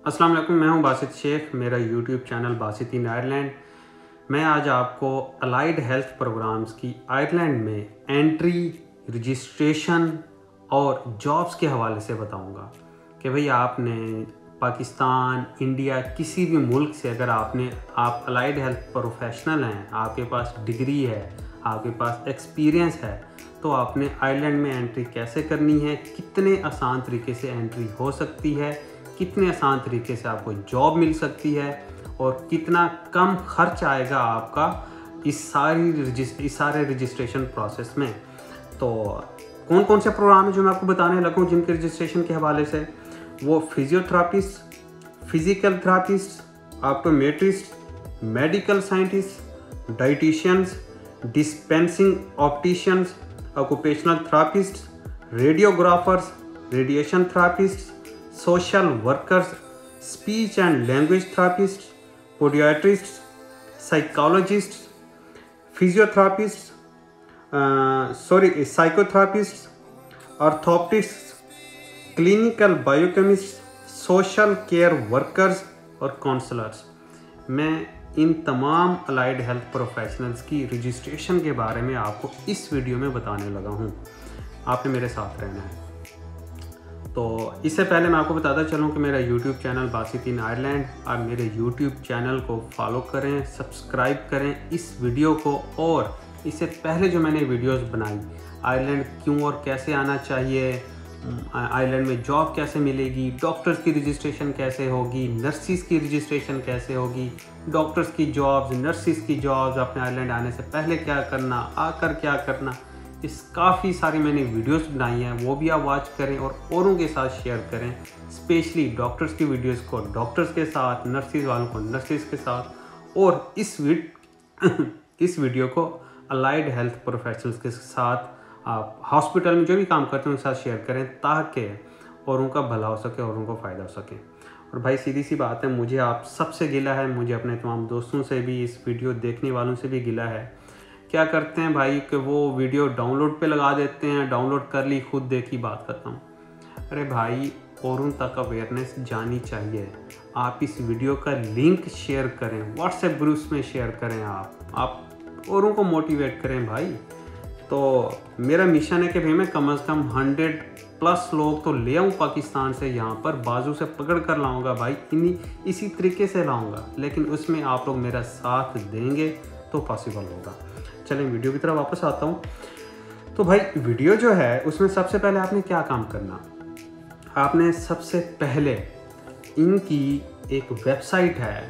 अस्सलाम वालेकुम, मैं हूं बासित शेख। मेरा YouTube channel Basit in Ireland. मैं आज आपको अलाइड हेल्थ प्रोग्राम्स की आयरलैंड में एंट्री, रजिस्ट्रेशन और जॉब्स के हवाले से बताऊंगा कि भाई आपने पाकिस्तान, इंडिया, किसी भी मुल्क से अगर आप अलाइड हेल्थ प्रोफेशनल हैं, आपके पास डिग्री है, आपके पास एक्सपीरियंस है, तो आपने आयरलैंड में एंट्री कैसे करनी है, कितने आसान तरीके से एंट्री हो सकती है, कितने आसान तरीके से आपको जॉब मिल सकती है और कितना कम खर्च आएगा आपका इस सारे रजिस्ट्रेशन प्रोसेस में। तो कौन कौन से प्रोग्राम है जो मैं आपको बताने लगा हूँ जिनके रजिस्ट्रेशन के हवाले से, वो physiotherapist, physical therapist, optometrist, medical scientist, dietitians, dispensing opticians, occupational therapist, radiographers, radiation therapist, social workers, speech and language therapist, podiatrist, psychologist, physiotherapist, psychotherapist, orthoptist, clinical biochemist, social care workers और counsellors. मैं इन तमाम allied health professionals की registration के बारे में आपको इस वीडियो में बताने लगा हूँ। आपने मेरे साथ रहना है। तो इससे पहले मैं आपको बताता चलूँ कि मेरा YouTube channel Basit in Ireland, आप मेरे YouTube चैनल को फॉलो करें, सब्सक्राइब करें इस वीडियो को। और इससे पहले जो मैंने वीडियोस बनाई, आयरलैंड क्यों और कैसे आना चाहिए, आयरलैंड में जॉब कैसे मिलेगी, डॉक्टर्स की रजिस्ट्रेशन कैसे होगी, नर्सिस की रजिस्ट्रेशन कैसे होगी, डॉक्टर्स की जॉब्स, नर्सिस की जॉब्स, अपने आयरलैंड आने से पहले क्या करना, आकर क्या करना, इस काफ़ी सारी मैंने वीडियोस बनाई हैं, वो भी आप वॉच करें और औरों के साथ शेयर करें। स्पेशली डॉक्टर्स की वीडियोस को डॉक्टर्स के साथ, नर्सिस वालों को नर्सिस के साथ, और इस वीडियो को अलाइड हेल्थ प्रोफेशनल्स के साथ, आप हॉस्पिटल में जो भी काम करते हैं उनके साथ शेयर करें ताकि औरों का भला हो सके, औरों को फ़ायदा हो सके। और भाई सीधी सी बात है, मुझे आप सबसे गिला है, मुझे अपने तमाम दोस्तों से भी, इस वीडियो देखने वालों से भी गिला है। क्या करते हैं भाई कि वो वीडियो डाउनलोड पे लगा देते हैं, डाउनलोड कर ली, खुद देखी, बात करता हूँ। अरे भाई, औरों तक अवेयरनेस जानी चाहिए। आप इस वीडियो का लिंक शेयर करें, व्हाट्सएप ग्रुप्स में शेयर करें, आप औरों को मोटिवेट करें भाई। तो मेरा मिशन है कि भाई मैं कम से कम 100+ लोग तो ले आऊँ पाकिस्तान से, यहाँ पर बाजू से पकड़ कर लाऊंगा भाई, इसी तरीके से लाऊंगा। लेकिन उसमें आप लोग मेरा साथ देंगे तो पॉसिबल होगा। चलें वीडियो की तरफ वापस आता हूँ। तो भाई वीडियो जो है उसमें सबसे पहले आपने क्या काम करना, आपने सबसे पहले इनकी एक वेबसाइट है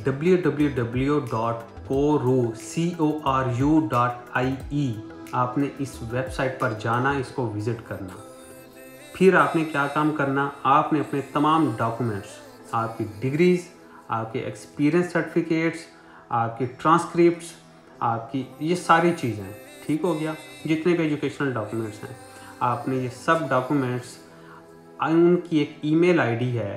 www.coru.ie, आपने इस वेबसाइट पर जाना, इसको विज़िट करना। फिर आपने क्या काम करना, आपने अपने तमाम डॉक्यूमेंट्स, आपकी डिग्रीज़, आपके एक्सपीरियंस सर्टिफिकेट्स, आपकी ट्रांसक्रिप्ट्स, आपकी ये सारी चीज़ें, ठीक हो गया, जितने भी एजुकेशनल डॉक्यूमेंट्स हैं, आपने ये सब डॉक्यूमेंट्स, उनकी एक ईमेल आईडी है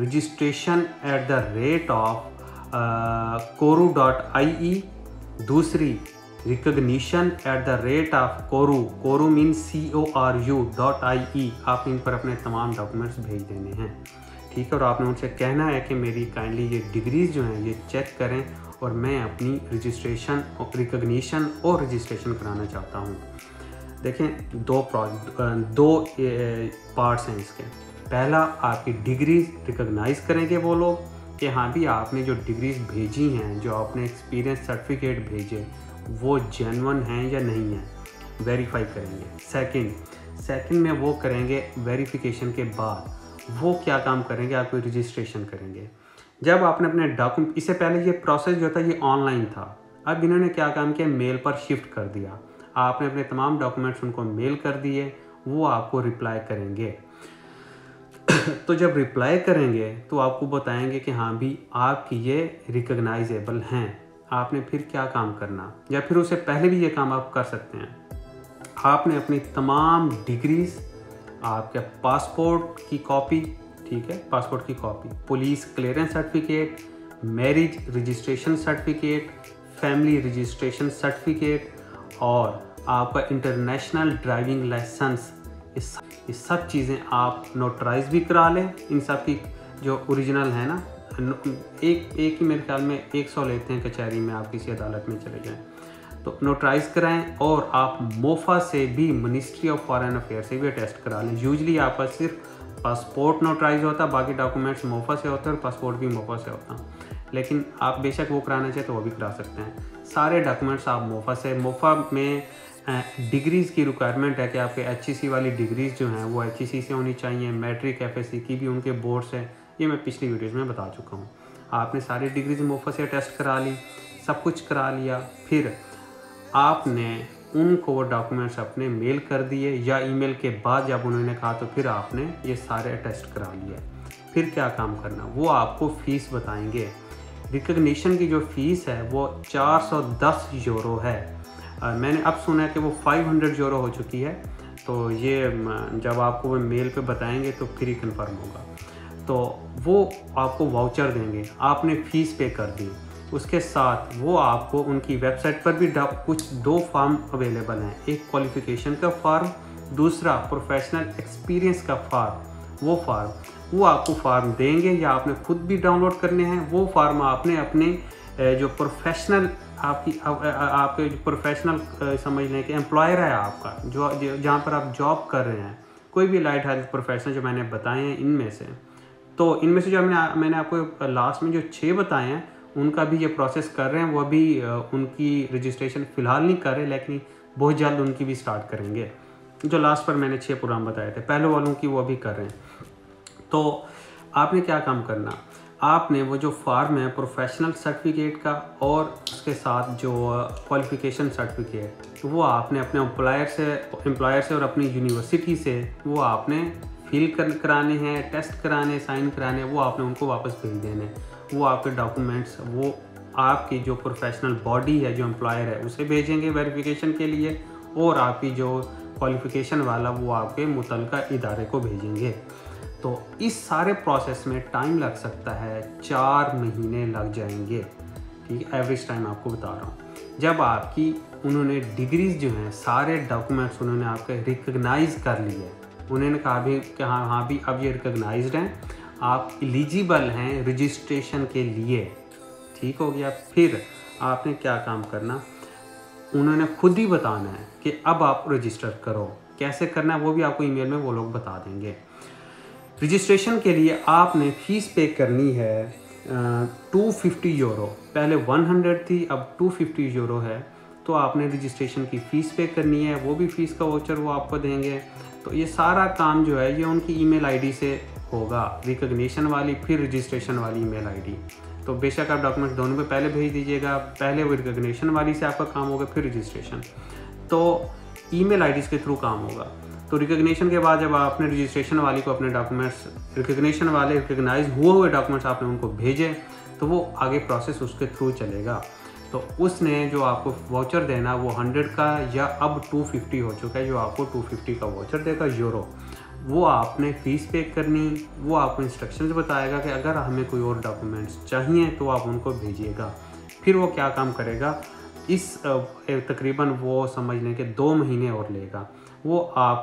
registration@coru.ie, दूसरी recognition@coru मीन coru.ie। आप इन पर अपने तमाम डॉक्यूमेंट्स भेज देने हैं, ठीक है। और आपने उनसे कहना है कि मेरी काइंडली ये डिग्रीज़ जो हैं ये चेक करें और मैं अपनी रजिस्ट्रेशन और रिकग्निशन और रजिस्ट्रेशन कराना चाहता हूँ। देखें, दो पार्ट्स हैं इसके। पहला, आपकी डिग्रीज रिकग्नाइज़ करेंगे वो लोग कि हाँ भी आपने जो डिग्रीज भेजी हैं, जो आपने एक्सपीरियंस सर्टिफिकेट भेजे, वो जेन्युइन हैं या नहीं हैं, वेरीफाई करेंगे। सेकंड में वो करेंगे वेरिफिकेशन के बाद वो क्या काम करेंगे, आपको रजिस्ट्रेशन करेंगे। जब आपने अपने डॉक्यूमेंट, इससे पहले ये प्रोसेस जो था ये ऑनलाइन था, अब इन्होंने क्या काम किया, मेल पर शिफ्ट कर दिया। आपने अपने तमाम डॉक्यूमेंट्स उनको मेल कर दिए, वो आपको रिप्लाई करेंगे। तो जब रिप्लाई करेंगे तो आपको बताएंगे कि हाँ भी आपकी ये रिकग्नाइजेबल हैं। आपने फिर क्या काम करना, या फिर उससे पहले भी ये काम आप कर सकते हैं। आपने अपनी तमाम डिग्रीज, आपके पासपोर्ट की कॉपी, ठीक है, पासपोर्ट की copy, police clearance certificate, marriage registration certificate, family registration certificate और आपका इंटरनेशनल ड्राइविंग लाइसेंस, ये सब चीज़ें आप नोटराइज भी करा लें। इन सब की जो ओरिजिनल है ना, एक ही मेरे ख्याल में 100 लेते हैं कचहरी में, आप किसी अदालत में चले जाएं तो नोटराइज कराएं। और आप मोफा से भी, मिनिस्ट्री ऑफ फॉरेन अफेयर से भी अटेस्ट करा लें। यूजली आपका सिर्फ पासपोर्ट नोटराइज होता है, बाकी डॉक्यूमेंट्स मोफा से होते हैं और पासपोर्ट भी मोफा से होता है। लेकिन आप बेशक वो कराना चाहें तो वो भी करा सकते हैं। सारे डॉक्यूमेंट्स आप मोफा से, मोफा में डिग्रीज़ की रिक्वायरमेंट है कि आपके HEC वाली डिग्रीज़ जो हैं वो HEC से होनी चाहिए। मैट्रिक FSC की भी उनके बोर्ड से, ये मैं पिछली वीडियोज़ में बता चुका हूँ। आपने सारी डिग्रीज मोफा से अटेस्ट करा ली, सब कुछ करा लिया, फिर आपने उनको वो डॉक्यूमेंट्स अपने मेल कर दिए या ईमेल के बाद जब उन्होंने कहा तो फिर आपने ये सारे अटेस्ट करा लिए। फिर क्या काम करना, वो आपको फ़ीस बताएंगे। रिकग्निशन की जो फ़ीस है वो 410 यूरो है। मैंने अब सुना है कि वो 500 यूरो हो चुकी है, तो ये जब आपको वो मेल पे बताएंगे तो फिर ही कन्फर्म होगा। तो वो आपको वाउचर देंगे, आपने फ़ीस पे कर दी। उसके साथ वो आपको उनकी वेबसाइट पर भी कुछ 2 फॉर्म अवेलेबल हैं, एक क्वालिफ़िकेशन का फॉर्म, दूसरा प्रोफेशनल एक्सपीरियंस का फॉर्म। वो आपको फॉर्म देंगे या आपने खुद भी डाउनलोड करने हैं। वो फॉर्म आपने अपने जो प्रोफेशनल आपके जो प्रोफेशनल समझ लें कि एम्प्लॉयर है आपका, जो जहाँ पर आप जॉब कर रहे हैं, कोई भी लाइट हेल्थ प्रोफेशनल जो मैंने बताए हैं इनमें से, तो इनमें से जो मैंने आपको लास्ट में जो 6 बताए हैं उनका भी ये प्रोसेस कर रहे हैं। वो भी उनकी रजिस्ट्रेशन फ़िलहाल नहीं कर रहे, लेकिन बहुत जल्द उनकी भी स्टार्ट करेंगे। जो लास्ट पर मैंने 6 प्रोग्राम बताए थे, पहले वालों की वो भी कर रहे हैं। तो आपने क्या काम करना, आपने वो जो फॉर्म है प्रोफेशनल सर्टिफिकेट का और उसके साथ जो क्वालिफ़िकेशन सर्टिफिकेट, वो आपने अपने एम्प्लॉयर से और अपनी यूनिवर्सिटी से वो आपने फिल कराने हैं, टेस्ट कराने, साइन कराने, वो आपने उनको वापस भेज देने। वो आपके डॉक्यूमेंट्स वो आपकी जो प्रोफेशनल बॉडी है, जो एम्प्लॉयर है, उसे भेजेंगे वेरिफिकेशन के लिए, और आपकी जो क्वालिफ़िकेशन वाला वो आपके मुतल्लिका इदारे को भेजेंगे। तो इस सारे प्रोसेस में टाइम लग सकता है, 4 महीने लग जाएंगे। ठीक है, एवरेज टाइम आपको बता रहा हूँ। जब आपकी उन्होंने डिग्रीज जो हैं, सारे डॉक्यूमेंट्स उन्होंने आपके रिकग्नाइज कर लिए, उन्होंने कहा भी कि हाँ भी अब ये रिकग्नाइज्ड हैं, आप एलिजिबल हैं रजिस्ट्रेशन के लिए। ठीक हो गया। फिर आपने क्या काम करना, उन्होंने खुद ही बताना है कि अब आप रजिस्टर करो। कैसे करना है वो भी आपको ईमेल में वो लोग बता देंगे। रजिस्ट्रेशन के लिए आपने फ़ीस पे करनी है 250 यूरो। पहले 100 थी, अब 250 यूरो है। तो आपने रजिस्ट्रेशन की फ़ीस पे करनी है, वो भी फ़ीस का वाउचर वो आपको देंगे। तो ये सारा काम जो है ये उनकी ईमेल आईडी से होगा, रिकग्निशन वाली फिर रजिस्ट्रेशन वाली ईमेल आईडी। तो बेशक आप डॉक्यूमेंट दोनों पे पहले भेज दीजिएगा, पहले वो रिकग्निशन वाली से आपका काम होगा, फिर रजिस्ट्रेशन। तो ईमेल आईडीज़ के थ्रू काम होगा। तो रिकग्निशन के बाद जब आपने रजिस्ट्रेशन वाली को अपने डॉक्यूमेंट्स, रिकग्निशन वाले रिकग्नाइज हुए डॉक्यूमेंट्स आपने उनको भेजे, तो वो आगे प्रोसेस उसके थ्रू चलेगा। तो उसने जो आपको वाउचर देना वो 100 का या अब 250 हो चुका है, जो आपको 250 का वाउचर देगा यूरो। वो आपने फ़ीस पे करनी, वो आपको इंस्ट्रक्शंस बताएगा कि अगर हमें कोई और डॉक्यूमेंट्स चाहिए तो आप उनको भेजिएगा। फिर वो क्या काम करेगा, इस तकरीबन वो समझ लें कि 2 महीने और लेगा। वो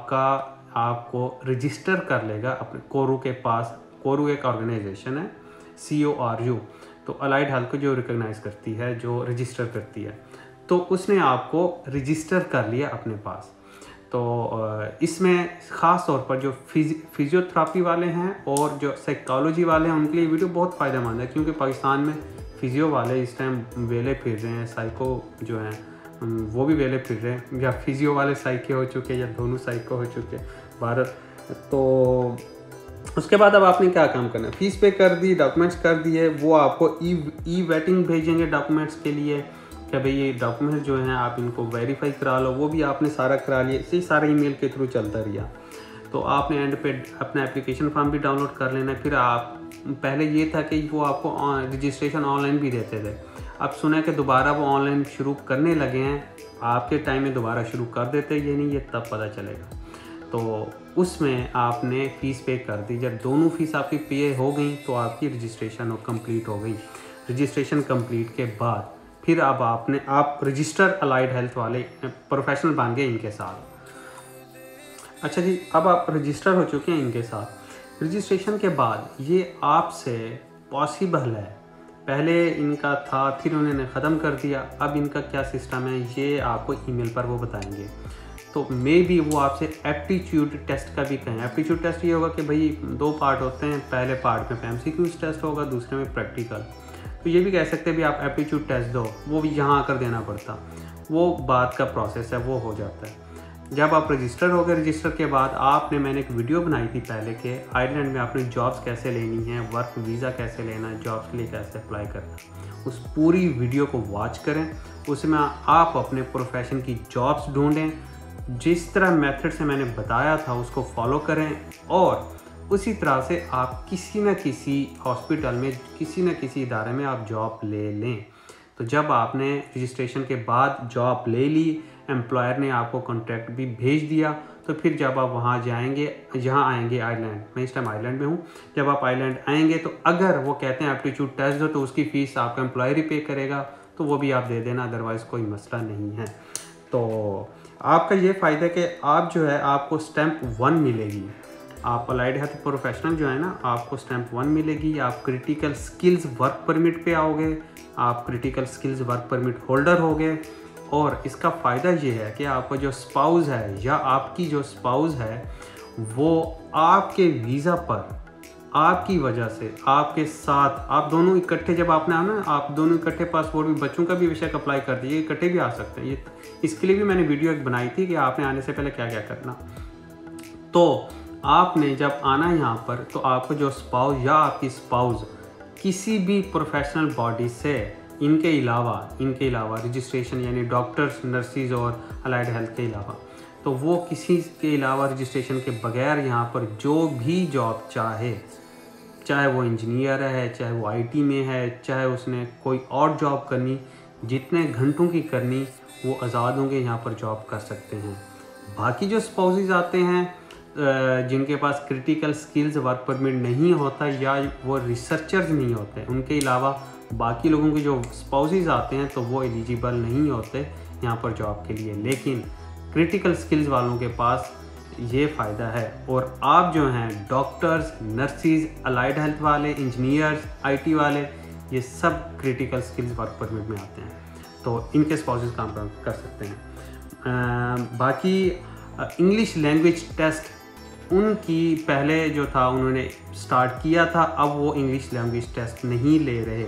आपको रजिस्टर कर लेगा अपने कोरू के पास। कोरू एक ऑर्गेनाइजेशन है, CORU, तो अलाइड हेल्थ को जो रिकग्नाइज करती है, जो रजिस्टर करती है, तो उसने आपको रजिस्टर कर लिया अपने पास। तो इसमें ख़ास तौर पर जो फिजियोथेरापी वाले हैं और जो साइकोलॉजी वाले हैं उनके लिए वीडियो बहुत फ़ायदेमंद है, क्योंकि पाकिस्तान में फिजियो वाले इस टाइम वेले फिर रहे हैं, साइको जो हैं वो भी वेले फिर रहे हैं, या फिजियो वाले साइको हो चुके या दोनों साइको हो चुके भारत। तो उसके बाद अब आपने क्या काम करना है, फ़ीस पे कर दी, डॉक्यूमेंट्स कर दिए, वो आपको ई वेटिंग भेजेंगे डॉक्यूमेंट्स के लिए कि भाई ये डॉक्यूमेंट्स जो हैं आप इनको वेरीफाई करा लो। वो भी आपने सारा करा लिया, इसी सारे ईमेल के थ्रू चलता रहा। तो आपने एंड पे अपना एप्लीकेशन फॉर्म भी डाउनलोड कर लेना। फिर आप, पहले ये था कि वो आपको रजिस्ट्रेशन ऑनलाइन भी देते थे, अब सुना है कि दोबारा वो ऑनलाइन शुरू करने लगे हैं। आपके टाइम में दोबारा शुरू कर देते, ये नहीं, ये तब पता चलेगा। तो उसमें आपने फ़ीस पे कर दी। जब दोनों फ़ीस आपकी पे हो गई तो आपकी रजिस्ट्रेशन कंप्लीट हो गई। रजिस्ट्रेशन कंप्लीट के बाद फिर अब आप रजिस्टर अलाइड हेल्थ वाले प्रोफेशनल बन गए इनके साथ। अच्छा जी, अब आप रजिस्टर हो चुके हैं इनके साथ। रजिस्ट्रेशन के बाद ये आपसे पॉसिबल है, पहले इनका था फिर उन्होंने ख़त्म कर दिया, अब इनका क्या सिस्टम है ये आपको ईमेल पर वो बताएंगे। तो मे बी वो आपसे एप्टीट्यूड टेस्ट का भी कहें। एप्टीट्यूड टेस्ट ये होगा कि भाई 2 पार्ट होते हैं, पहले पार्ट में MCQ टेस्ट होगा, दूसरे में प्रैक्टिकल। तो ये भी कह सकते हैं भी आप एप्टीट्यूड टेस्ट दो, वो भी यहाँ आकर देना पड़ता, वो बात का प्रोसेस है, वो हो जाता है। जब आप रजिस्टर हो गए, रजिस्टर के बाद मैंने एक वीडियो बनाई थी पहले के आयरलैंड में आपने जॉब्स कैसे लेनी है, वर्क वीज़ा कैसे लेना है, जॉब्स के लिए कैसे अप्लाई करना है, उस पूरी वीडियो को वॉच करें। उसमें आप अपने प्रोफेशन की जॉब्स ढूंढें, जिस तरह मेथड से मैंने बताया था उसको फॉलो करें, और उसी तरह से आप किसी न किसी हॉस्पिटल में, किसी न किसी इदारे में आप जॉब ले लें। तो जब आपने रजिस्ट्रेशन के बाद जॉब ले ली, एम्प्लॉयर ने आपको कॉन्ट्रैक्ट भी भेज दिया, तो फिर जब आप वहाँ जाएंगे, यहाँ आएंगे आयरलैंड, मैं इस टाइम आयरलैंड में हूँ, जब आप आयरलैंड आएंगे तो अगर वो कहते हैं एप्टीट्यूड टेस्ट दो, तो उसकी फ़ीस आपका एम्प्लॉयर ही पे करेगा, तो वो भी आप दे देना, अदरवाइज़ कोई मसला नहीं है। तो आपका ये फ़ायदा कि आप जो है आपको स्टैम्प 1 मिलेगी, आप अलाइड हेल्थ प्रोफेशनल जो है ना, आपको स्टैम्प 1 मिलेगी, आप क्रिटिकल स्किल्स वर्क परमिट पे आओगे, आप critical skills work permit holder होगे। और इसका फ़ायदा ये है कि आपका जो स्पाउस है या आपकी जो स्पाउस है वो आपके वीज़ा पर आपकी वजह से आपके साथ, आप दोनों इकट्ठे, जब आपने आना, आप दोनों इकट्ठे पासपोर्ट भी, बच्चों का भी बेशक अप्लाई कर दिए, इकट्ठे भी आ सकते हैं। ये इसके लिए भी मैंने वीडियो एक बनाई थी कि आपने आने से पहले क्या क्या करना। तो आपने जब आना यहाँ पर, तो आपको जो स्पाउस या आपकी स्पाउस किसी भी प्रोफेशनल बॉडी से इनके अलावा रजिस्ट्रेशन, यानी डॉक्टर्स, नर्सिस और अलाइड हेल्थ के अलावा, तो वो किसी के अलावा रजिस्ट्रेशन के बगैर यहाँ पर जो भी जॉब चाहे वो इंजीनियर है, चाहे वो IT में है, चाहे उसने कोई और जॉब करनी, जितने घंटों की करनी, वो आज़ाद होंगे, यहाँ पर जॉब कर सकते हैं। बाकी जो स्पाउसेस आते हैं जिनके पास क्रिटिकल स्किल्स वर्क परमिट नहीं होता या वो रिसर्चर्स नहीं होते, उनके अलावा बाकी लोगों के जो स्पाउसेस आते हैं तो वो एलिजिबल नहीं होते यहाँ पर जॉब के लिए। लेकिन क्रिटिकल स्किल्स वालों के पास ये फ़ायदा है। और आप जो हैं डॉक्टर्स, नर्सिस, अलाइड हेल्थ वाले, इंजीनियर्स, IT वाले, ये सब क्रिटिकल स्किल्स वर्क परमिट में आते हैं, तो इनके स्पाउसेस काम कर सकते हैं। बाकी इंग्लिश लैंग्वेज टेस्ट उनकी पहले जो था उन्होंने स्टार्ट किया था, अब वो इंग्लिश लैंग्वेज टेस्ट नहीं ले रहे।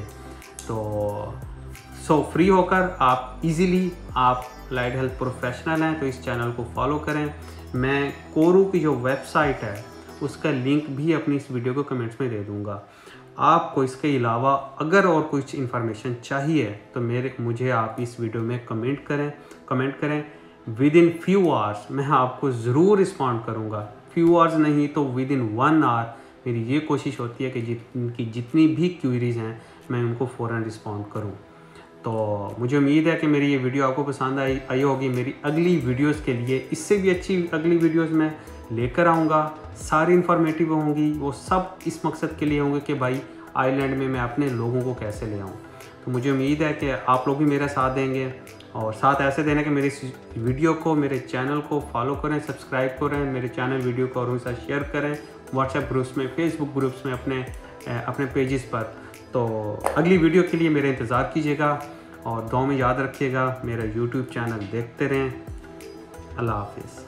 तो फ्री होकर आप इजीली, आप अलाइड हेल्थ प्रोफेशनल हैं तो इस चैनल को फॉलो करें। मैं कोरू की जो वेबसाइट है उसका लिंक भी अपनी इस वीडियो को कमेंट्स में दे दूंगा। आपको इसके अलावा अगर और कुछ इन्फॉर्मेशन चाहिए तो मुझे आप इस वीडियो में कमेंट करें। विद इन फ्यू आवर्स मैं आपको ज़रूर रिस्पॉन्ड करूँगा, फ्यू आवर्स नहीं तो विद इन 1 आवर मेरी ये कोशिश होती है कि जितनी भी क्वेरीज़ हैं मैं उनको फ़ौरन रिस्पॉन्ड करूँ। तो मुझे उम्मीद है कि मेरी ये वीडियो आपको पसंद आई होगी। मेरी अगली वीडियोस के लिए इससे भी अच्छी अगली वीडियोस मैं लेकर आऊँगा, सारी इन्फॉर्मेटिव होंगी, वो सब इस मकसद के लिए होंगे कि भाई आयरलैंड में मैं अपने लोगों को कैसे ले आऊँ। तो मुझे उम्मीद है कि आप लोग भी मेरा साथ देंगे, और साथ ऐसे देना कि मेरी इस वीडियो को, मेरे चैनल को फॉलो करें, सब्सक्राइब करें, मेरे चैनल वीडियो को और उनके साथ शेयर करें, व्हाट्सएप ग्रुप्स में, फेसबुक ग्रुप्स में, अपने पेजेस पर। तो अगली वीडियो के लिए मेरा इंतज़ार कीजिएगा और दुआ में याद रखिएगा, मेरा यूट्यूब चैनल देखते रहें। अल्लाह हाफिज़।